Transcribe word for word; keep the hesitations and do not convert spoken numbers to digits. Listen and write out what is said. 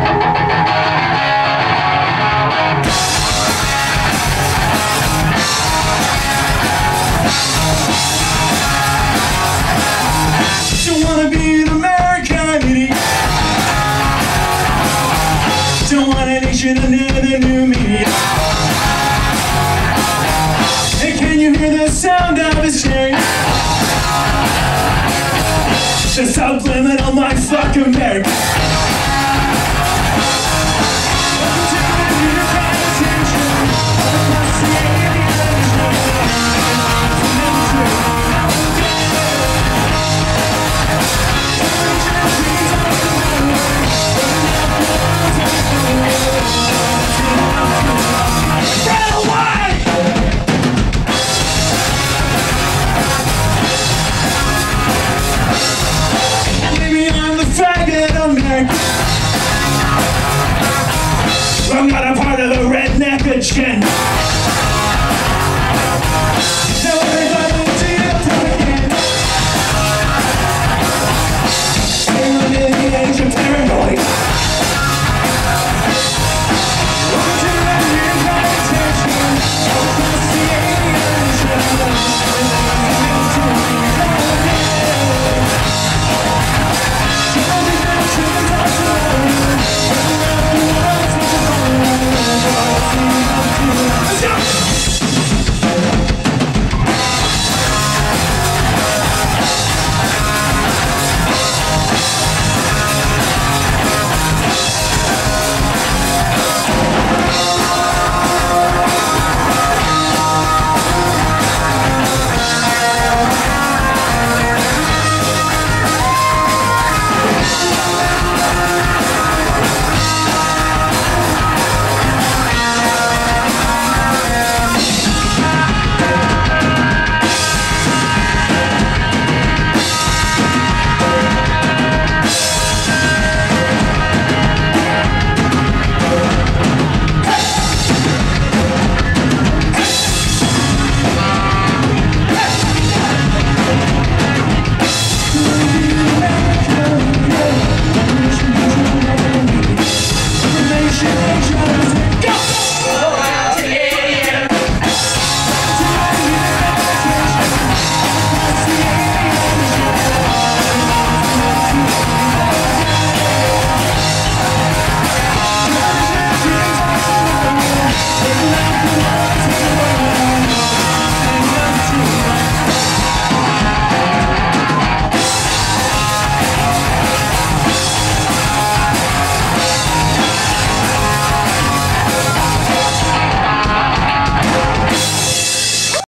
Don't wanna be an American idiot. Don't want a nation under the new media. And can you hear the sound of his change? The subliminal mind fuck America. I'm not a part of the redneck agenda. No, everybody to your propaganda. We're under the age of paranoid. Welcome to the new conversation. Across the aliens. Nation, nation.